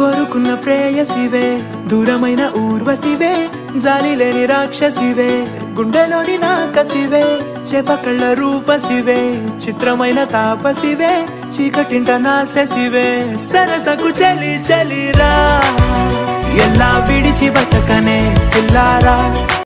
కోరుకున్న ప్రేయసివే దూరమైన ఊర్వశివే జాలి లేని రాక్షసివే గుండెలోని నాకసివే చేపకళ్ళ రూపసివే చిత్రమైన తాపసివే చీకటింట నాశసివే సరసకు చలి చలిరా ఎలా విడిచి బతకనే పిల్లారా